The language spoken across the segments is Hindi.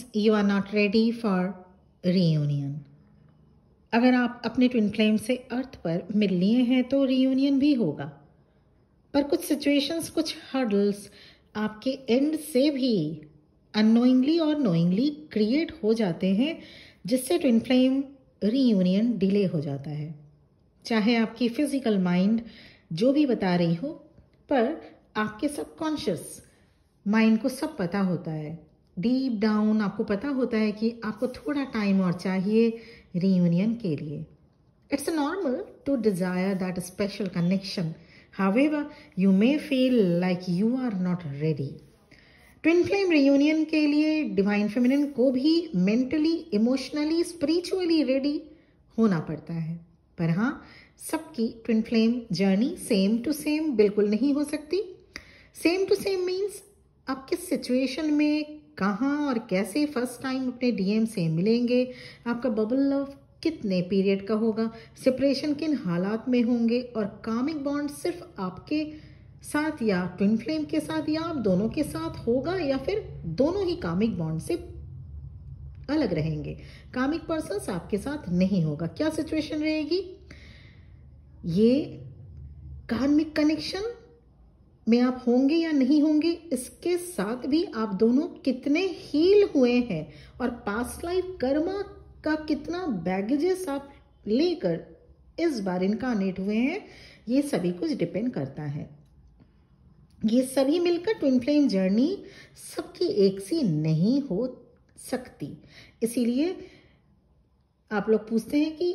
Means you are not ready for reunion. अगर आप अपने ट्विन फ्लेम से अर्थ पर मिल लिए हैं तो रीयूनियन भी होगा, पर कुछ सिचुएशंस, कुछ हर्डल्स आपके एंड से भी अननोइंगली और नोइंगली क्रिएट हो जाते हैं, जिससे ट्विन फ्लेम रीयूनियन डिले हो जाता है। चाहे आपकी फिजिकल माइंड जो भी बता रही हो, पर आपके सबकॉन्शियस माइंड को सब पता होता है। डीप डाउन आपको पता होता है कि आपको थोड़ा टाइम और चाहिए रीयूनियन के लिए। It's normal to desire that special connection, however you may feel like you are not ready. Twin flame reunion के लिए डिवाइन फेमिनिन को भी मेंटली, इमोशनली, स्पिरिचुअली रेडी होना पड़ता है। पर हाँ, सबकी twin flame journey same to same बिल्कुल नहीं हो सकती। सेम टू सेम मीन्स आप किस सिचुएशन में, कहाँ और कैसे फर्स्ट टाइम अपने डीएम से मिलेंगे, आपका बबल लव कितने पीरियड का होगा, सेपरेशन किन हालात में होंगे, और कामिक बॉन्ड सिर्फ आपके साथ या ट्विन फ्लेम के साथ या आप दोनों के साथ होगा, या फिर दोनों ही कामिक बॉन्ड से अलग रहेंगे, कामिक पर्सन्स आपके साथ नहीं होगा, क्या सिचुएशन रहेगी। ये कार्मिक कनेक्शन में आप होंगे या नहीं होंगे, इसके साथ भी आप दोनों कितने हील हुए हैं और पास्ट लाइफ कर्मा का कितना बैगेजेस आप लेकर इस बार इनकारनेट हुए हैं, ये सभी कुछ डिपेंड करता है। ये सभी मिलकर ट्विन फ्लेम जर्नी सबकी एक सी नहीं हो सकती। इसीलिए आप लोग पूछते हैं कि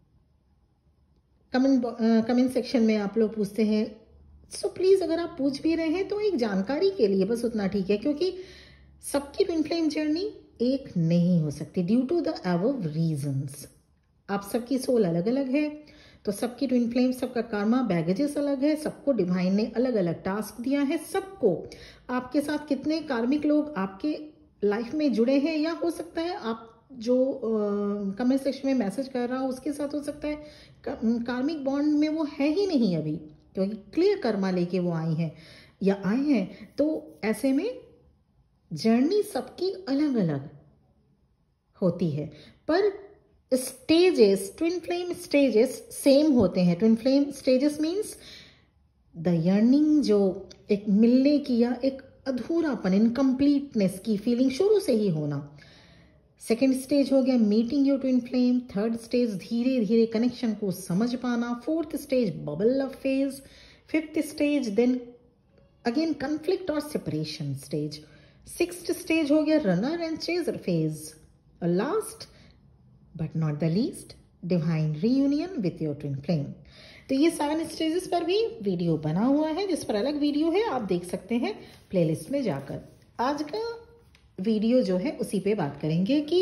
कमेंट सेक्शन में आप लोग पूछते हैं, सो प्लीज अगर आप पूछ भी रहे हैं तो एक जानकारी के लिए बस उतना ठीक है, क्योंकि सबकी ट्विन फ्लेम जर्नी एक नहीं हो सकती due to the above reasons. आप सबकी सोल अलग अलग है, तो सबकी ट्विन फ्लेम, सबका कार्मा बैगेजेस अलग है, सबको डिवाइन ने अलग अलग टास्क दिया है। सबको आपके साथ कितने कार्मिक लोग आपके लाइफ में जुड़े हैं, या हो सकता है आप जो कमेंट सेक्शन में मैसेज कर रहा हो उसके साथ हो सकता है कार्मिक बॉन्ड में वो है ही नहीं अभी, क्योंकि क्लियर कर्मा लेके वो आई हैं या आए हैं। तो ऐसे में जर्नी सबकी अलग अलग होती है, पर stages, twin flame stages same होते हैं। Twin flame stages means the yearning, जो एक मिलने की या एक अधूरापन, इनकम्प्लीटनेस की फीलिंग शुरू से ही होना। सेकेंड स्टेज हो गया meeting your twin flame. Third stage धीरे धीरे कनेक्शन को समझ पाना। Fourth stage bubble love phase. Fifth stage then again conflict और सेपरेशन स्टेज। सिक्स्थ स्टेज हो गया रनर एंड चेजर फेज। और last but not the least, divine reunion with your twin flame. तो ये 7 स्टेजेस पर भी वीडियो बना हुआ है, जिस पर अलग वीडियो है, आप देख सकते हैं प्लेलिस्ट में जाकर। आज का वीडियो जो है उसी पे बात करेंगे कि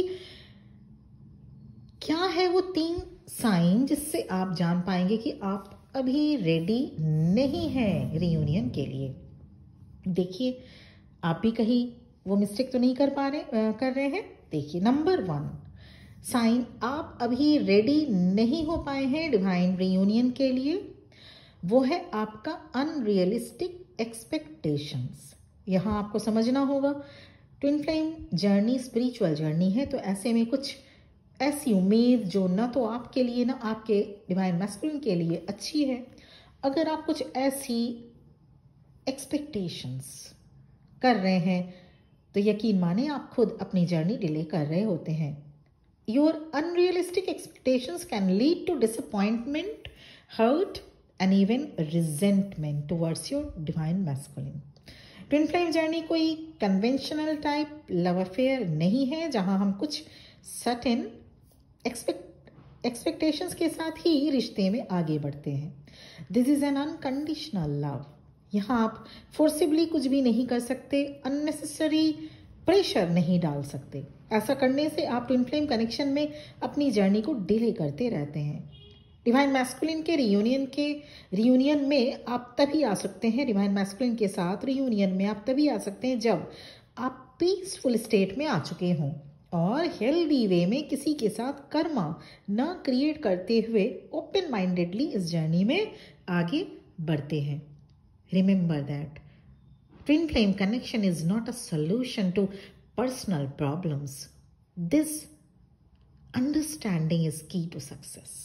क्या है वो 3 साइन जिससे आप जान पाएंगे कि आप अभी रेडी नहीं हैं रीयूनियन के लिए। देखिए, आप भी कहीं वो मिस्टेक तो नहीं कर रहे हैं। देखिए, नंबर 1 साइन आप अभी रेडी नहीं हो पाए हैं डिवाइन रीयूनियन के लिए, वो है आपका अनरियलिस्टिक एक्सपेक्टेशंस। यहाँ आपको समझना होगा twin flame journey spiritual journey है, तो ऐसे में कुछ ऐसी उम्मीद जो ना तो आपके लिए ना आपके डिवाइन मैस्कुलिन के लिए अच्छी है। अगर आप कुछ ऐसी एक्सपेक्टेशंस कर रहे हैं तो यकीन माने आप खुद अपनी जर्नी डिले कर रहे होते हैं। Your unrealistic expectations can lead to disappointment, hurt, and even resentment towards your divine masculine. Twin flame journey कोई कन्वेंशनल टाइप लव अफेयर नहीं है जहां हम कुछ सर्टेन एक्सपेक्टेशंस के साथ ही रिश्ते में आगे बढ़ते हैं। This is an unconditional love. यहाँ आप फोर्सिबली कुछ भी नहीं कर सकते, अननेसेसरी प्रेशर नहीं डाल सकते। ऐसा करने से आप ट्विन फ्लेम कनेक्शन में अपनी जर्नी को डिले करते रहते हैं। डिवाइन मैस्कुलिन के रियूनियन में आप तभी आ सकते हैं, डिवाइन मैस्कुलिन के साथ रियूनियन में आप तभी आ सकते हैं जब आप पीसफुल स्टेट में आ चुके हों और हेल्दी वे में किसी के साथ कर्मा ना क्रिएट करते हुए ओपन माइंडेडली इस जर्नी में आगे बढ़ते हैं। Remember that twin flame connection is not a solution to personal problems. This understanding is key to success.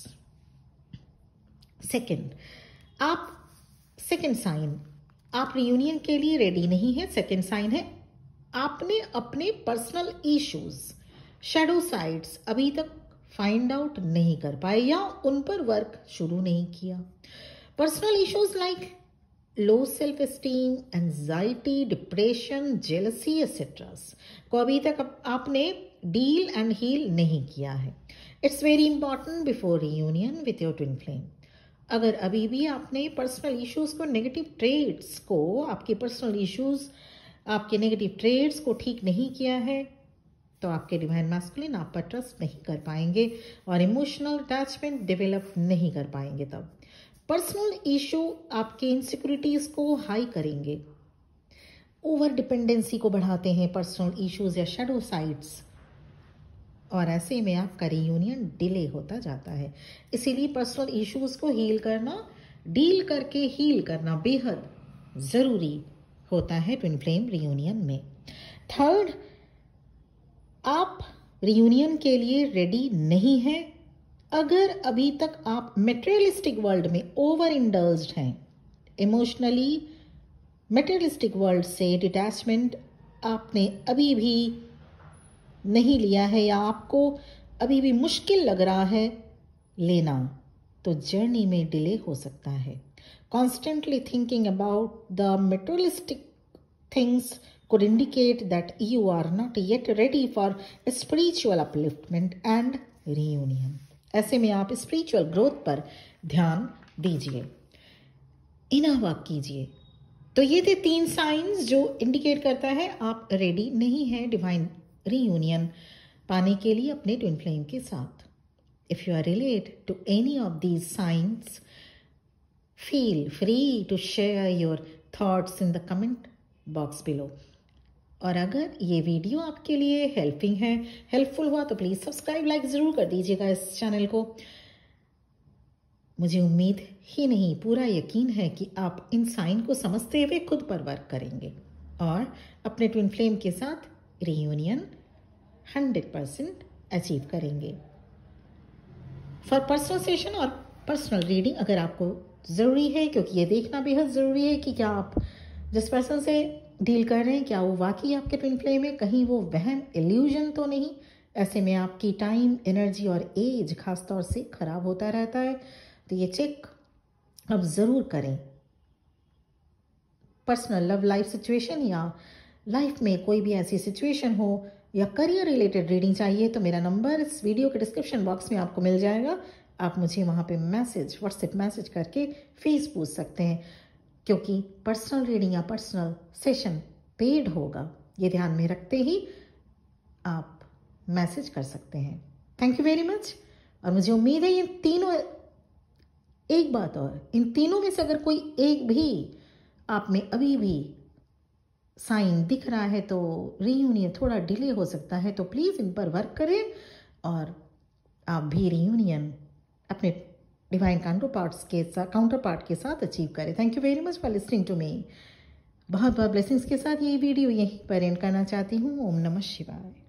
Second sign, आप रियूनियन के लिए रेडी नहीं है. सेकेंड साइन है आपने अपने पर्सनल इश्यूज, शैडो साइड्स अभी तक फाइंड आउट नहीं कर पाए या उन पर वर्क शुरू नहीं किया. Personal issues like low self esteem, anxiety, depression, jealousy etcetera को अभी तक आपने डील एंड हील नहीं किया है. It's very important before reunion with your twin flame. अगर अभी भी आपने पर्सनल इश्यूज को, नेगेटिव ट्रेड्स को, आपके पर्सनल इश्यूज, आपके नेगेटिव ट्रेड्स को ठीक नहीं किया है तो आपके डिवाइन मैस्कुलिन आप पर ट्रस्ट नहीं कर पाएंगे और इमोशनल अटैचमेंट डेवलप नहीं कर पाएंगे. तब पर्सनल इशू आपके इनसिक्योरिटीज को हाई करेंगे, ओवर डिपेंडेंसी को बढ़ाते हैं पर्सनल इश्यूज या शैडो साइड्स, और ऐसे में आपका रियूनियन डिले होता जाता है. इसीलिए पर्सनल इश्यूज को हील करना, डील करके हील करना बेहद ज़रूरी होता है ट्विन फ्लेम रियूनियन में. थर्ड, आप रियूनियन के लिए रेडी नहीं हैं अगर अभी तक आप मटेरियलिस्टिक वर्ल्ड में ओवर इंडल्ज्ड हैं. इमोशनली मटेरियलिस्टिक वर्ल्ड से डिटैचमेंट आपने अभी भी नहीं लिया है या आपको अभी भी मुश्किल लग रहा है लेना, तो जर्नी में डिले हो सकता है. Constantly thinking about the materialistic things could indicate that you are not yet ready for spiritual upliftment and reunion. ऐसे में आप स्पिरिचुअल ग्रोथ पर ध्यान दीजिए, इनर वर्क कीजिए. तो ये थे 3 साइंस जो इंडिकेट करता है आप रेडी नहीं है डिवाइन रियूनियन पाने के लिए अपने ट्विन फ्लेम के साथ. If you are relate to any of these signs, feel free to share your thoughts in the comment box below. और अगर ये वीडियो आपके लिए हेल्पफुल हुआ तो प्लीज़ सब्सक्राइब, लाइक ज़रूर कर दीजिएगा इस चैनल को. मुझे उम्मीद ही नहीं, पूरा यकीन है कि आप इन साइन को समझते हुए खुद पर वर्क करेंगे और अपने ट्विन फ्लेम के साथ रियूनियन 100% अचीव करेंगे. फॉर पर्सनल सेशन और पर्सनल रीडिंग अगर आपको ज़रूरी है, क्योंकि ये देखना बेहद ज़रूरी है कि क्या आप जिस पर्सन से डील कर रहे हैं क्या वो वाकई आपके ट्विन फ्लेम है, कहीं वो वहम, इल्यूजन तो नहीं. ऐसे में आपकी टाइम, एनर्जी और एज खास तौर से खराब होता रहता है. तो ये चेक अब ज़रूर करें. पर्सनल लव लाइफ सिचुएशन या लाइफ में कोई भी ऐसी सिचुएशन हो या करियर रिलेटेड रीडिंग चाहिए तो मेरा नंबर इस वीडियो के डिस्क्रिप्शन बॉक्स में आपको मिल जाएगा. आप मुझे वहाँ पे व्हाट्सएप मैसेज करके फीस पूछ सकते हैं, क्योंकि पर्सनल रीडिंग या पर्सनल सेशन पेड होगा. ये ध्यान में रखते ही आप मैसेज कर सकते हैं. Thank you very much. और मुझे उम्मीद है ये तीनों, एक बात और, इन तीनों में से अगर कोई एक भी आप में अभी भी साइन दिख रहा है तो रीयूनियन थोड़ा डिले हो सकता है. तो प्लीज़ इन पर वर्क करें और आप भी रीयूनियन अपने डिवाइन काउंटर पार्ट के साथ अचीव करें. Thank you very much for listening to me. बहुत बहुत ब्लेसिंग्स के साथ ये वीडियो यहीं पर एंड करना चाहती हूँ. ओम नमः शिवाय.